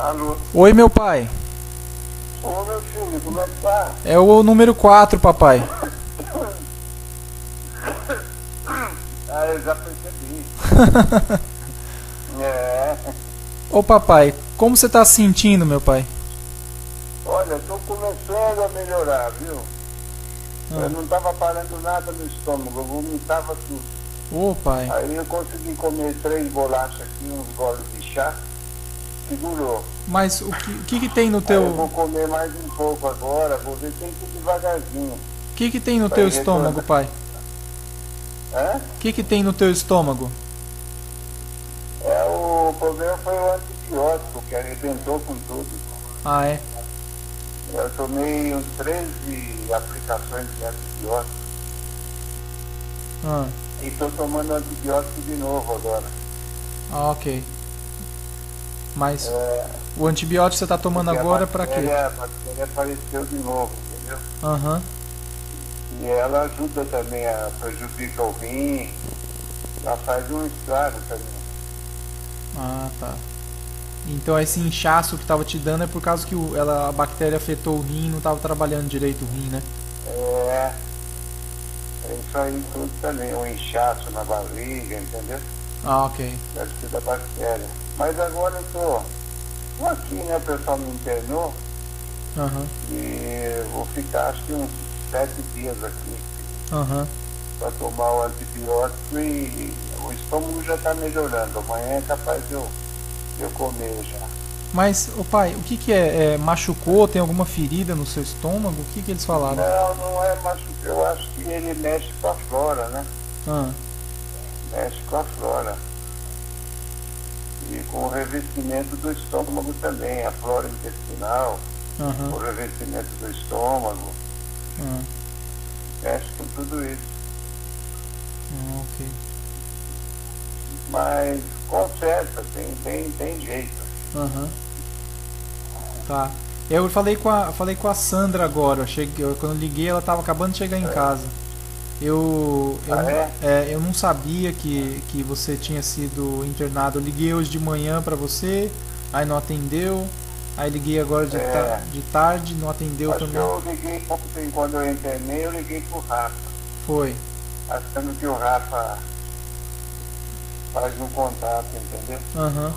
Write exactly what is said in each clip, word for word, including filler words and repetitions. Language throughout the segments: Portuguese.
Alô? Oi, meu pai. Ô, meu filho, como é que tá? É o número quatro, papai. Ah, eu já percebi. É. Ô, papai, como você tá se sentindo, meu pai? Olha, tô começando a melhorar, viu? Ah. Eu não tava parando nada no estômago, eu vomitava tudo. Ô, pai. Aí eu consegui comer três bolachas aqui, uns goles de chá. Segurou. Mas o que, o que que tem no Aí eu vou teu... comer mais um pouco agora, vou ver tem que ir devagarzinho. O que que tem no Vai teu retornar. estômago, pai? Hã? O que que tem no teu estômago? É, o problema foi o antibiótico, que arrebentou com tudo. Ah, é? Eu tomei uns treze aplicações de antibiótico Ah, e estou tomando antibiótico de novo agora. ah, ok. Mas É, o antibiótico você tá tomando porque agora a pra quê? bactéria, a bactéria apareceu de novo, entendeu? Aham. E ela ajuda também, a prejudica o rim, ela faz um estrago também. Ah, tá. Então esse inchaço que tava te dando é por causa que o, ela, a bactéria afetou o rim e não tava trabalhando direito o rim, né? É, é isso aí tudo também, um inchaço na barriga, entendeu? Ah, ok. Deve ser da bactéria. Mas agora eu tô, tô aqui, né? O pessoal me internou Aham. e vou ficar acho que uns sete dias aqui Aham. para tomar o antibiótico e o estômago já está melhorando. Amanhã é capaz de eu, de eu comer já. Mas, ô pai, o que que é? É, machucou? Tem alguma ferida no seu estômago? O que que eles falaram? Não, não é machucado. Eu acho que ele mexe com a flora, né? Ah, Mexe com a flora. E com o revestimento do estômago também, a flora intestinal, aham. o revestimento do estômago, Ah, mexe com tudo isso. ah, ok. Mas conserta, tem, tem, tem jeito. Aham. Tá. Eu falei com a, falei com a Sandra agora. Eu cheguei, eu- quando eu liguei, ela tava acabando de chegar em casa. Eu, eu, Ah, não- é? é, eu não sabia que, que você tinha sido internado. Eu liguei hoje de manhã pra você, aí não atendeu. Aí liguei agora de, É. ta- de tarde, não atendeu Acho que também. eu liguei ontem, quando eu internei, eu liguei pro Rafa, Foi. achando que o Rafa faz um contato, entendeu? Aham.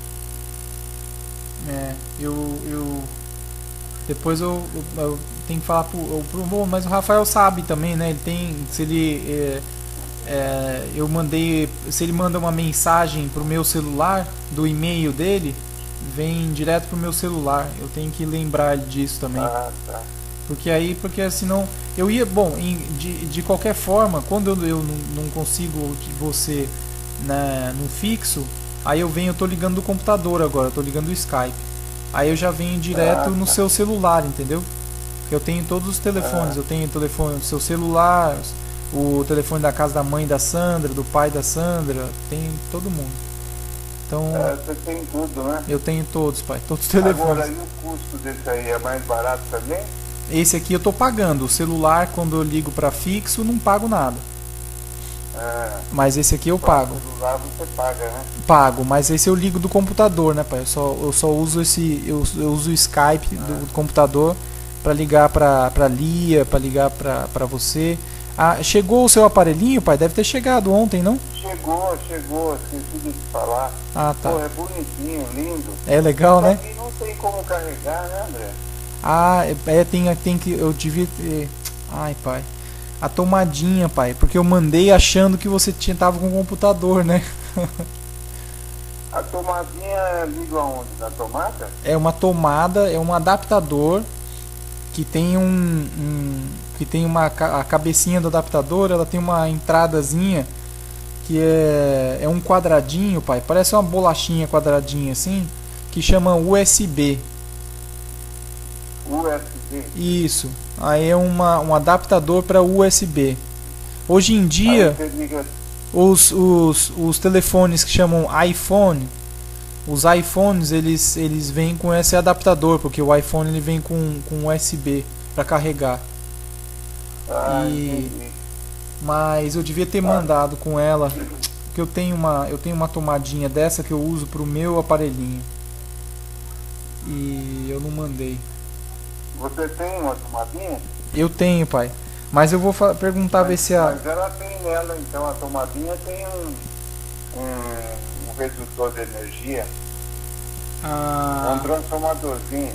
É, eu, eu depois eu, eu, eu tenho que falar pro, eu- pro bom, mas o Rafael sabe também, né? Ele tem, se ele é, é, eu mandei, se ele manda uma mensagem pro meu celular do e-mail dele, vem direto pro meu celular. Eu tenho que lembrar ele disso também. Ah, tá. Porque aí, porque senão eu ia, bom, em- de, de qualquer forma, quando eu, eu não, não consigo de você, né, no fixo, aí eu venho, eu tô ligando do computador agora, eu tô ligando do Skype. Aí eu já venho direto Ah, no tá. seu celular, entendeu? Porque eu tenho todos os telefones, Ah. eu tenho o telefone do seu celular, o telefone da casa da mãe da Sandra, do pai da Sandra, tem todo mundo. Então, É, você tem tudo, né? eu tenho todos, pai, todos os Agora, telefones. e o custo desse aí é mais barato também? Esse aqui eu tô pagando. O celular, quando eu ligo para fixo, não pago nada. Ah, Mas esse aqui eu pago. o celular você paga, né? Pago, mas esse eu ligo do computador, né, pai? Eu só, eu só uso esse. Eu, eu uso o Skype do, do computador para ligar pra, pra Lia, para ligar pra, pra você. Ah, chegou o seu aparelhinho, pai? Deve ter chegado ontem, não? Chegou, chegou, esqueci de te falar. Ah, Pô, tá. é bonitinho, lindo. É legal, Só né? que não tem como carregar, né, André? Ah, é, tem, tem que. Eu devia ter. Ai, pai. A tomadinha, pai. Porque eu mandei achando que você tinha, tava com o computador, né? A tomadinha liga aonde? Na tomada? É uma tomada, é um adaptador que tem um, um que tem uma ca- a cabecinha do adaptador, ela tem uma entradazinha que é, é um quadradinho, pai, parece uma bolachinha quadradinha assim, que chama U S B. U S B. Isso. Aí é uma, um adaptador para U S B. Hoje em dia, Aí você liga. os, os, os telefones que chamam iPhone, os iPhones eles, eles vêm com esse adaptador, porque o iPhone ele vem com, com U S B para carregar. Ah, E- entendi. Mas eu devia ter mandado com ela, porque eu tenho uma, eu tenho uma tomadinha dessa que eu uso pro meu aparelhinho. e eu não mandei. Você tem uma tomadinha? Eu tenho, pai. Mas eu vou perguntar, Mas, ver se a... mas ela tem nela, então a tomadinha tem um, um, um redutor de energia, Ah, um transformadorzinho.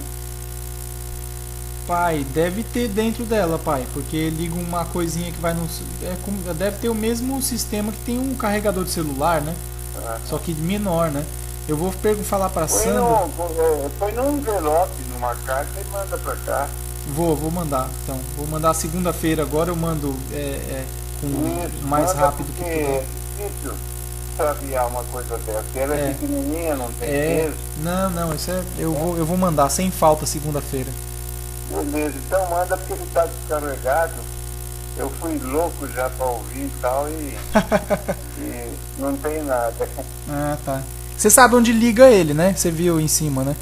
pai, deve ter dentro dela, pai. Porque liga uma coisinha que vai no... É, como- deve ter o mesmo sistema que tem um carregador de celular, né? Ah. Só que menor, né? Eu vou pergun- falar pra Põe, Sandra. no, põe põe num envelope, numa carta e manda pra cá. Vou, vou mandar. Então, vou mandar segunda-feira. Agora eu mando é, é, com Isso, mais manda rápido que porque puder. é difícil sabiar uma coisa dessa. Ela é, É. pequenininha, não tem É, peso. não, não, isso é, eu vou, eu vou mandar sem falta segunda-feira. Beleza, então manda porque ele tá descarregado. Eu fui louco já pra ouvir e tal e, e não tem nada. Ah, tá. Você sabe onde liga ele, né? Você viu em cima, né?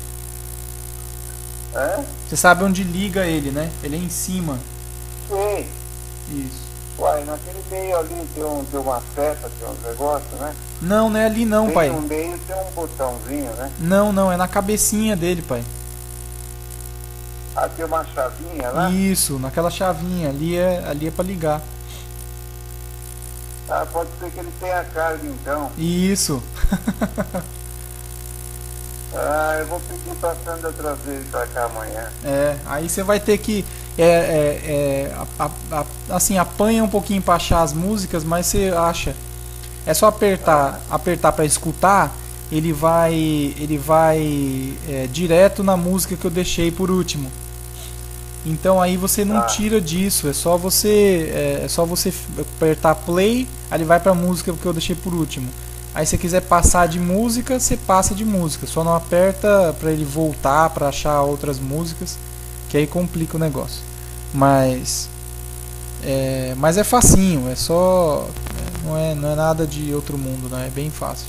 Hã? Você sabe onde liga ele, né? Ele é em cima. Sei. Isso. Uai, naquele meio ali tem, um, tem uma seta, tem uns negócios, né? Não, não é ali não, Bem pai. no meio tem um botãozinho, né? Não, não, é na cabecinha dele, pai. Ah, tem uma chavinha lá. Isso, naquela chavinha. Ali é, ali é pra ligar. Ah, pode ser que ele tenha carga então. Isso. Ah, eu vou pedir pra Sandra trazer ele pra cá amanhã. É, aí você vai ter que é, é, é, a- a- a- assim, apanha um pouquinho pra achar as músicas, mas você acha. É só apertar, apertar para escutar, ele vai, ele vai é, direto na música que eu deixei por último. Então aí você não Ah. tira disso, é só você, é, é só você f- apertar play, aí ele vai pra música que eu deixei por último. Aí se você quiser passar de música, você passa de música, só não aperta para ele voltar para achar outras músicas, que aí complica o negócio. Mas é, mas é facinho, é só é, não é não é nada de outro mundo, não é bem fácil.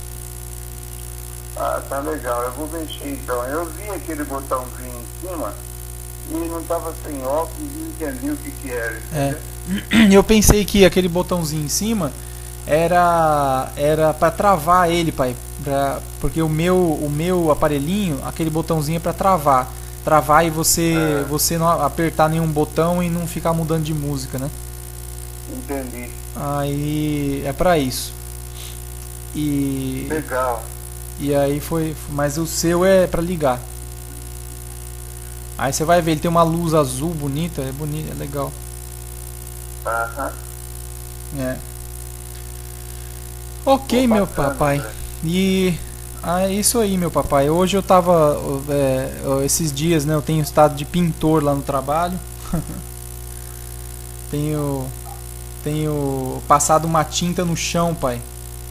Ah, tá legal, eu vou mexer então. Eu vi aquele botãozinho em cima e não tava sem óculos e não entendi o que que era. É. entendeu? Eu pensei que aquele botãozinho em cima era era para travar ele, pai, pra, porque o meu o meu aparelhinho, aquele botãozinho é para travar, travar e você É. você não apertar nenhum botão e não ficar mudando de música, né? Entendi. Aí é para isso. E Legal. e aí foi, mas o seu é para ligar. Aí você vai ver, ele tem uma luz azul bonita, é bonito, é legal. Aham. É. Ok, Pô, meu bacana, papai. né? E ah, é isso aí, meu papai. Hoje eu tava. É, esses dias, né? Eu tenho estado de pintor lá no trabalho. tenho. Tenho passado uma tinta no chão, pai.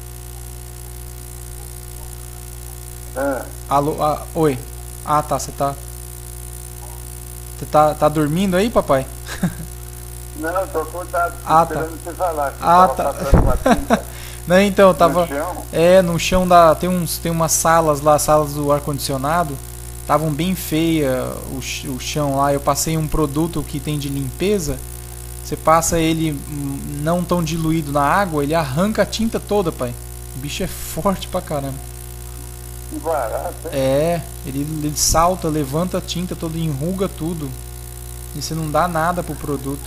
Ah, Alô, ah, oi. Ah, tá, você tá. Você tá, tá dormindo aí, papai? não, eu tô acordado, tô Ah, tá. esperando você falar. Você Ah, tava tá. passando uma tinta Não, então, eu tava. no chão. É, no chão da. Tem, uns, tem umas salas lá, salas do ar-condicionado. Estavam bem feia o, ch- o chão lá. Eu passei um produto que tem de limpeza. Você passa ele hum, não tão diluído na água, ele arranca a tinta toda, pai. O bicho é forte pra caramba. Que barato, hein? É, ele, ele salta, levanta a tinta toda, enruga tudo. E você não dá nada pro produto.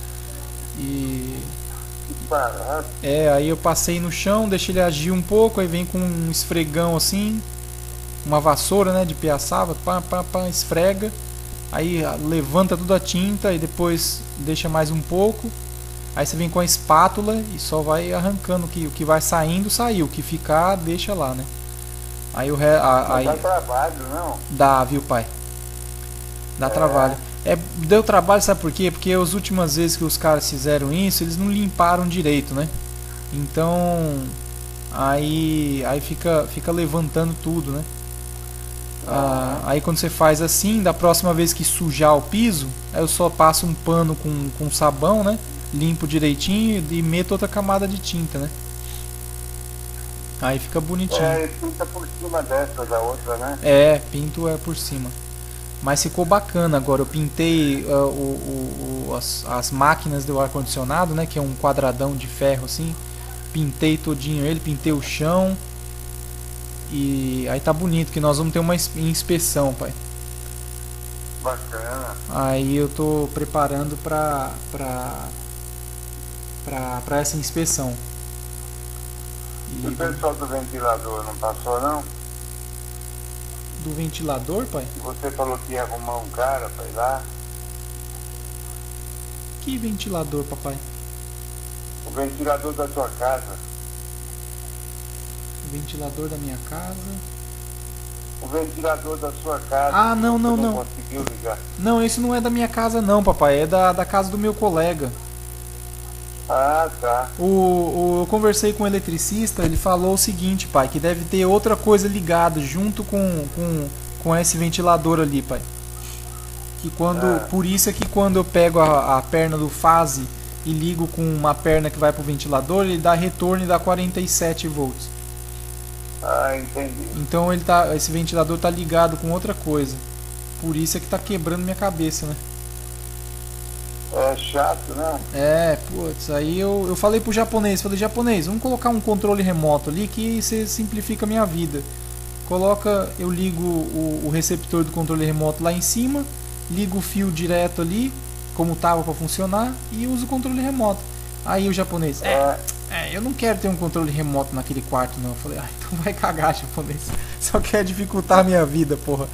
E Que barato. é, aí eu passei no chão, deixei ele agir um pouco, aí vem com um esfregão assim, uma vassoura, né, de piaçava, pá, pá, pá, esfrega, aí ah, levanta toda a tinta e depois deixa mais um pouco, aí você vem com a espátula e só vai arrancando o que, o que vai saindo, saiu, o que ficar, deixa lá, né. Aí o re, a, Não aí dá trabalho, não? dá, viu, pai? Dá É. trabalho. É, deu trabalho, sabe por quê? Porque as últimas vezes que os caras fizeram isso, eles não limparam direito, né? Então, aí aí fica fica levantando tudo, né? Ah, aí quando você faz assim, da próxima vez que sujar o piso, aí eu só passo um pano com, com sabão, né? Limpo direitinho e meto outra camada de tinta, né? Aí fica bonitinho. É, fica por cima dessa da outra, né? É, pinto é por cima. Mas ficou bacana agora. Eu pintei uh, o, o, o- as, as máquinas do ar-condicionado, né? Que é um quadradão de ferro assim. Pintei todinho ele, pintei o chão. E aí tá bonito, que nós vamos ter uma ins- inspeção, pai. Bacana. Aí eu tô preparando pra, pra, pra, pra essa inspeção. E E o pessoal do ventilador não passou, não? do ventilador, pai? Você falou que ia arrumar um cara pra ir lá. Que ventilador, papai? O ventilador da sua casa. O ventilador da minha casa. O ventilador da sua casa. Ah, não, não, você não. não conseguiu ligar. Não, esse não é da minha casa não, papai. É da, da casa do meu colega. Ah, tá. O, o, eu conversei com o eletricista, ele falou o seguinte, pai, que deve ter outra coisa ligada junto com, com, com esse ventilador ali, pai. Que quando, Ah. Por isso é que quando eu pego a, a perna do fase e ligo com uma perna que vai pro ventilador, ele dá retorno e dá quarenta e sete volts. Ah, entendi. Então ele tá, esse ventilador tá ligado com outra coisa. Por isso é que tá quebrando minha cabeça, né? É chato, né? É, putz, aí eu, eu falei pro japonês, falei, japonês, vamos colocar um controle remoto ali que você simplifica a minha vida. Coloca, eu ligo o, o receptor do controle remoto lá em cima, ligo o fio direto ali, como tava para funcionar, e uso o controle remoto. Aí o japonês, é, É, é, eu não quero ter um controle remoto naquele quarto não. Eu falei, ah, então vai cagar, japonês. Só quer dificultar a minha vida, porra.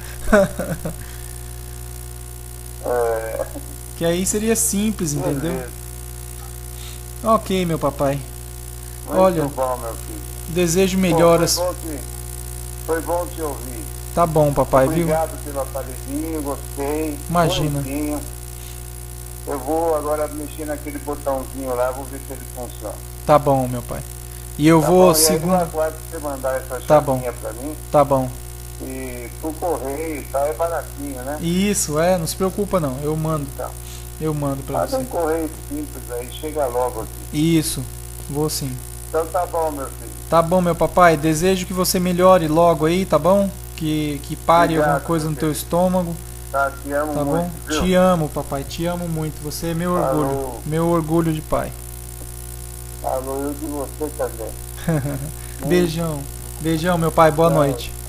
é, Que aí seria simples, entendeu? beleza. Ok, meu papai. Muito Olha, bom, meu filho. desejo Pô, melhoras. Foi bom, te, foi bom te ouvir. Tá bom, papai, viu? Obrigado pelo aparelhinho, gostei. Imagina. Bonitinho. Eu vou agora mexer naquele botãozinho lá, vou ver se ele funciona. Tá bom, meu pai. E eu Tá vou bom? E aí eu segunda. aguardo você mandar essa Tá bom. chavinha pra mim. Tá bom. E por correio e tal, é baratinho, né? Isso, é, não se preocupa não. Eu mando. Então, Eu mando pra faz um você. correio simples aí, chega logo aqui. Isso, vou sim. Então tá bom, meu filho. Tá bom, meu papai. Desejo que você melhore logo aí, tá bom? Que, que pare Obrigado, alguma coisa no meu teu estômago, Tá, te amo tá muito, bom? viu? Te amo, papai. Te amo muito. Você é meu Falou. orgulho. Meu orgulho de pai. Falou eu de você também. Beijão. Beijão, meu pai. Boa Tchau. noite.